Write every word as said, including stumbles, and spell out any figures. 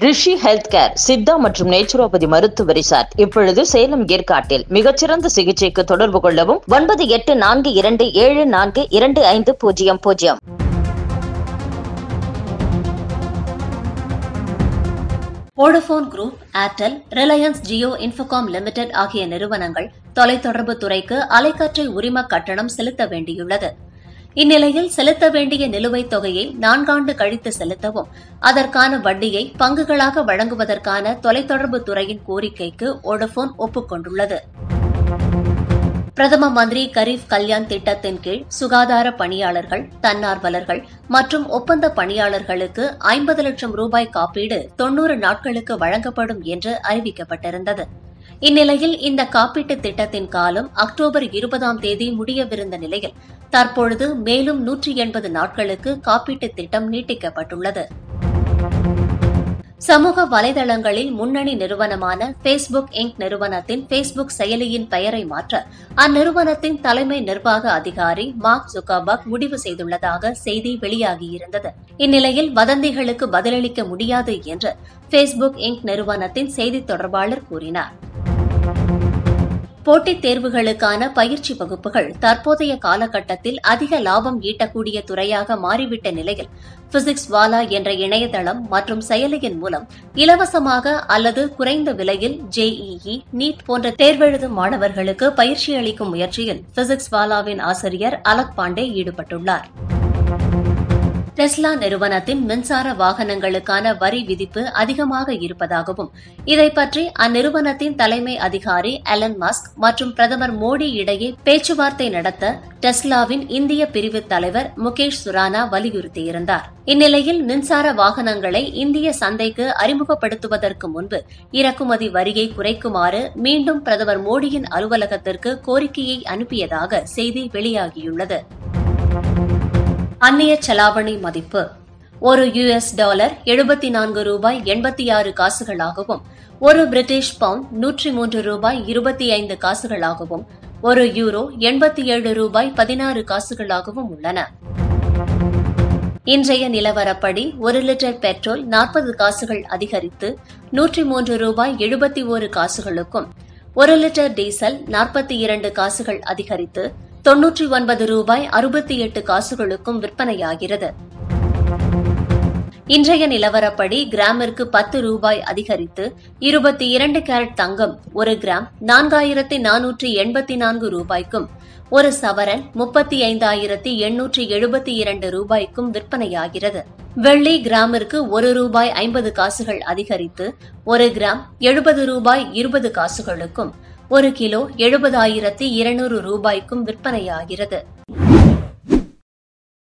ரிஷி health care Siddha மற்றும் naturopathy மருத்துவ resort இப்பொழுது சேலம் ஏற்காட்டில் மிகச்சிறந்த சிகிச்சைக்கு தொடர்பு கொள்ளவும் ஒன்பது எட்டு நான்கு இரண்டு ஏழு நான்கு இரண்டு ஐந்து பூஜ்ஜியம் பூஜ்ஜியம். Vodafone group, Airtel, Reliance Jio Infocomm limited ஆகிய நிறுவனங்கள் தொலைத்தொடர்பு துறைக்கு அலைக்கற்றை உரிம கட்டணம் செலுத்த வேண்டியுள்ளது. இந்நிலையில் செலுத்த வேண்டிய நிலுவைத் தொகையை நான்காண்டு கழித்து செலுத்தவும் அதற்கான வட்டியை பங்குகளாக வழங்குவதற்கான தொலைத்தொடர்பு துறையின் கோரிக்கைக்கு வோடபோன் ஒப்புக் கொண்டுள்ளது. பிரதம மந்திரி கரீப் கல்யாண் திட்டத்தின் கீழ் சுகாதார பணியாளர்கள், தன்னார்வலர்கள் மற்றும் ஒப்பந்த பணியாளர்களுக்கு ஐம்பது லட்சம் ரூபாய் காப்பீடு தொன்னூறு நாட்களுக்கு வழங்கப்படும் என்று அறிவிக்கப்பட்டிருந்தது. இந்நிலையில் இந்த காப்பீட்டுத் திட்டத்தின் காலம் அக்டோபர் இருபதாம் தேதி முடியவிருந்த நிலையில் தற்பொழுது மேலும் நூற்றி எண்பது நாட்களுக்கு காப்பீட்டுத் திட்டம் நீட்டிக்கப்பட்டுள்ளது. சமூக வலைதளங்களில் முன்னணி நிறுவனமான பேஸ்புக் இன்க் நிறுவனத்தின் பேஸ்புக் செயலியின் பெயரை மாற்ற அந்நிறுவனத்தின் தலைமை நிர்வாக அதிகாரி மார்க் ஜுக்கர்பர்க் முடிவு செய்துள்ளதாக செய்தி வெளியாகியிருந்தது. இந்நிலையில் வதந்திகளுக்கு பதிலளிக்க முடியாது என்று பேஸ்புக் இன்க் நிறுவனத்தின் செய்தித் தொடர்பாளர் கூறினார். போட்டித் தேர்வுகளுக்கான பயிற்சி வகுப்புகள் தற்போதைய காலகட்டத்தில் அதிக லாபம் ஈட்டக்கூடிய துறையாக மாறிவிட்ட நிலையில் பிசிக்ஸ் வாலா என்ற இணையதளம் மற்றும் செயலியின் மூலம் இலவசமாக அல்லது குறைந்த விலையில் ஜேஇஇ, நீட் போன்ற தேர்வெழுதும் மாணவர்களுக்கு பயிற்சி அளிக்கும் முயற்சியில் பிசிக்ஸ் வாலாவின் ஆசிரியர் அலக் பாண்டே ஈடுபட்டுள்ளார். டெஸ்லா நிறுவனத்தின் மின்சார வாகனங்களுக்கான வரி விதிப்பு அதிகமாக இருப்பதாகவும் இதை பற்றி அந்நிறுவனத்தின் தலைமை அதிகாரி எலன் மஸ்க் மற்றும் பிரதமர் மோடி இடையே பேச்சுவார்த்தை நடத்த டெஸ்லாவின் இந்திய பிரிவு தலைவர் முகேஷ் சுரானா வலியுறுத்தியிருந்தார். இந்நிலையில் மின்சார வாகனங்களை இந்திய சந்தைக்கு அறிமுகப்படுத்துவதற்கு முன்பு இறக்குமதி வரியை குறைக்குமாறு மீண்டும் பிரதமர் மோடியின் அலுவலகத்திற்கு கோரிக்கையை அனுப்பியதாக செய்தி வெளியாகியுள்ளது. அந்நிய செலாவணி மதிப்பு ஒரு யுஎஸ் டாலர் எழுபத்தி நான்கு ரூபாய் எண்பத்தி ஆறு காசுகளாகவும் ஒரு பிரிட்டிஷ் பவுண்ட் நூற்றி மூன்று ரூபாய் இருபத்தி ஐந்து காசுகளாகவும் ஒரு யூரோ எண்பத்தி ஏழு ரூபாய் பதினாறு காசுகளாகவும் உள்ளன. இன்றைய நிலவரப்படி ஒரு லிட்டர் பெட்ரோல் நாற்பது காசுகள் அதிகரித்து நூற்றி மூன்று ரூபாய் எழுபத்தி ஒரு காசுகளுக்கும், ஒரு லிட்டர் டீசல் நாற்பத்தி இரண்டு காசுகள் அதிகரித்து தொன்னூற்றி ஒன்பது ரூபாய் அறுபத்தி எட்டு காசுகளுக்கும் விற்பனையாகிறது. இன்றைய நிலவரப்படி கிராமிற்கு பத்து ரூபாய் அதிகரித்து இருபத்தி இரண்டு கேரட் தங்கம் ஒரு கிராம் நான்காயிரத்தி நானூற்றி எண்பத்தி நான்கு ரூபாய்க்கும், ஒரு சவரன் முப்பத்தி ஐந்தாயிரத்தி எண்ணூற்றி எழுபத்தி இரண்டு ரூபாய்க்கும் விற்பனையாகிறது. வெள்ளி கிராமிற்கு ஒரு ரூபாய் ஐம்பது காசுகள் அதிகரித்து ஒரு கிராம் எழுபது ரூபாய் இருபது காசுகளுக்கும், ஒரு கிலோ எழுபதாயிரத்தி இருநூறு ரூபாய்க்கும் விற்பனையாகிறது.